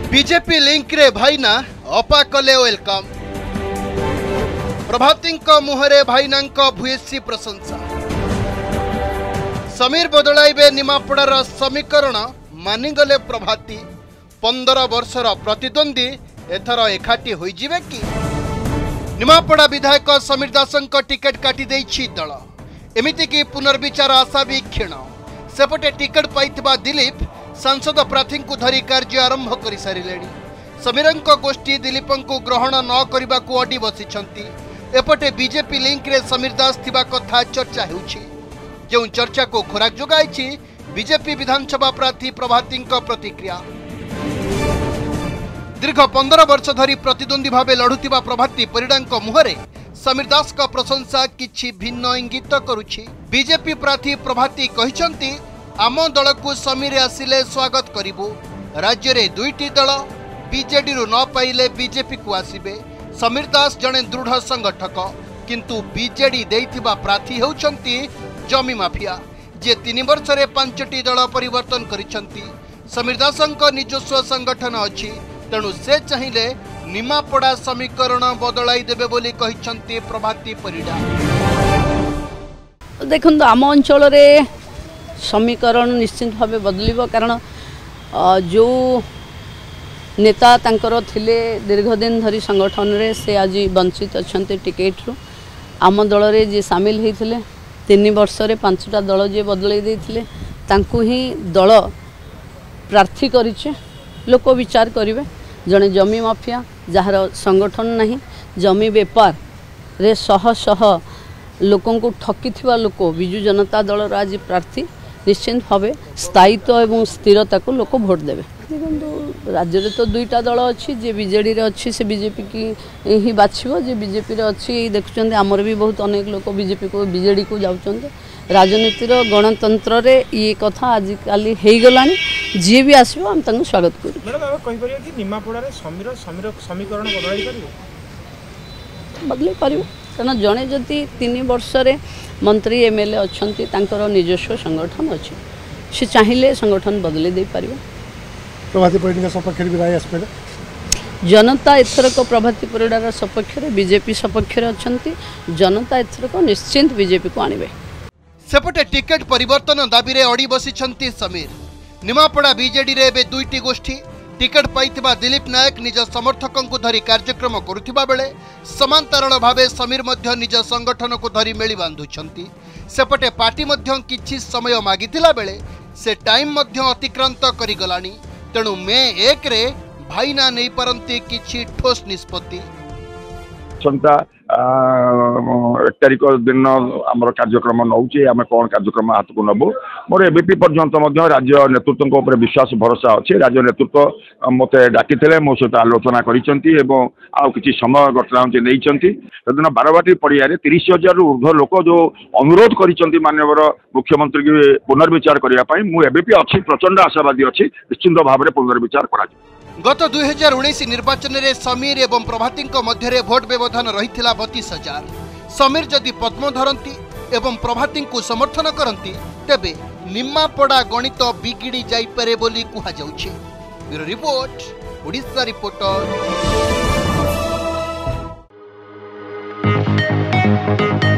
BJP link रे भाईना अपा कले वेलकम। प्रभाती मुहरे भाईना भूयसी प्रशंसा। समीर बदलाइबे निमापड़ार समीकरण मानिगले प्रभाती। 15 वर्षर प्रतिद्वंदी एथर एकाठी होइजिबे कि? निमापड़ा विधायक समीर दासंक टिकेट काटी देइछि दल। एमिति कि पुनर्विचार आशा भी क्षीण। सेपटे टिकेट पाइथिबा दिलीप सांसद प्रार्थी को धरी कार्य आरंभ कर सारे। समीरंक गोष्ठी दिलीपंकु ग्रहण न करने को अडी बसिछंती। एपटे बीजेपी लिंक रे समीर दास थिबा कथा चर्चा हेउछि। जो चर्चा को खोराक जोगाइछि बीजेपी विधानसभा प्रार्थी प्रभाती प्रतिक्रिया। दीर्घ 15 वर्ष धरी प्रतिद्वंदी भावे लढुथिबा प्रभाती परिडांक मुहरे समीर दास का प्रशंसा किछि भिन्न इंगित करुछि। बीजेपी प्रार्थी प्रभाती कहिसंती आम दल को समीर आसिले स्वागत करिबु। राज्य रे दुईटी दल बीजेडी रु न पाइले बीजेपी को आसीबे। समीर दास जने दृढ़ संगठक किंतु बीजेडी देइथिबा प्रार्थी हेउचंती जमी माफिया जे 3 वर्ष रे 5टी दल परिवर्तन करिसंती। समीर दासंक निजस्व संगठन अछि तेणु से चाहिए निमापड़ा समीकरण बदलाई देबे बोली कहिसंती प्रभाती परिडा। देखंतु आम अंचल रे समीकरण निश्चित भाव बदलिबो कारण जो नेता तांकर थिले दीर्घ दिन धरी संगठन रे से आज वंचित अछंते टिकेट रु। आम दल रे जे शामिल हेथिले 3 वर्ष रे 5टा दल जे बदलाई देथिले तांकु ही दल प्रार्थी करिचे। लोक विचार करिवे जने जमी माफिया जार संगठन नहीं जमी बेपार रे शह शह लोकों को ठकी थिबा लोक विजु जनता दल आज प्रार्थी निश्चित भाव स्थायित्व एवं स्थिरता को लोक भोट देवे। देखो राज्य में तो 2टा दल अच्छी जे बीजेडी रे अच्छी से बीजेपी की ही बाछिबो जे बीजेपी रे अच्छी देखुचंदे। आमर भी बहुत अनेक लोक बीजेपी को बीजेडी को जाउचंदे। राजनीतिर गणतंत्र रे ये कथा आजिकाली हेई गलानी। जी भी आसो हम तंग स्वागत करू। मैडम अब कहि परियो कि निमापड़ा रे समीर समीकरण बदलाई करियो बदलाई करियो कारण जने जति 3 वर्ष रे मंत्री एमएलए अछंती तांकर निजस्व संगठन अछि से चाहिले संगठन बदले दे पारिबो। प्रभाती परिडा सपक्ष रे राय आसपे जनता एथरक प्रभाती परिडार सपक्ष रे बीजेपी सपक्ष रे अछंती। जनता एथरक निश्चिंत बीजेपी को आनिबे। सेपटे टिकेट परिवर्तन दाबी रे अड़ी बसिछंती समीर। निमापड़ा बीजेडी रे बे 2टी गोष्ठी। टिकेट पाइथिबा दिलीप नायक निज समर्थकों को धरी कार्यक्रम करुथिबा बेले समांतराल भावे समीर मध्य निज संगठन को धरी मेली बांधुछंती। सेपटे पार्टी मध्य किछि समय मागिथिला बेले से टाइम मध्य अतिक्रांत करि गलानी। तेणु मे 1 रे भाईना नहीं पारंती किछि ठोस निष्पत्ति। 1 तारिख दिन आमर कार्यक्रम नौचे आम कौन कार्यक्रम हाथ को नबू मोर एबीपी पर्यंत राज्य नेतृत्व उपर विश्वास भरोसा अच्छे। राज्य नेतृत्व मत डाकी मो सहित आलोचना कर समय गतरांच नहीं दिन बारवाटी पड़िया 30,000 रु ऊर्ध्व लोक जो अनुरोध कर माननीय मुख्यमंत्री की पुनर्विचार करने मुझे एबीपी अच्छी प्रचंड आशावादी अच्छी निश्चिंत भाव में पुनर्विचार करा। गत 2019 निर्वाचन रे समीर एवं प्रभाती मध्य भोट व्यवधान रही 32,000। समीर जदि पद्म धरती एवं प्रभाती को समर्थन करती तेबे निमापड़ा गणित बिगिड़ी जाइपारे बोली कहा जाउछि। Bureau report Odisha reporter.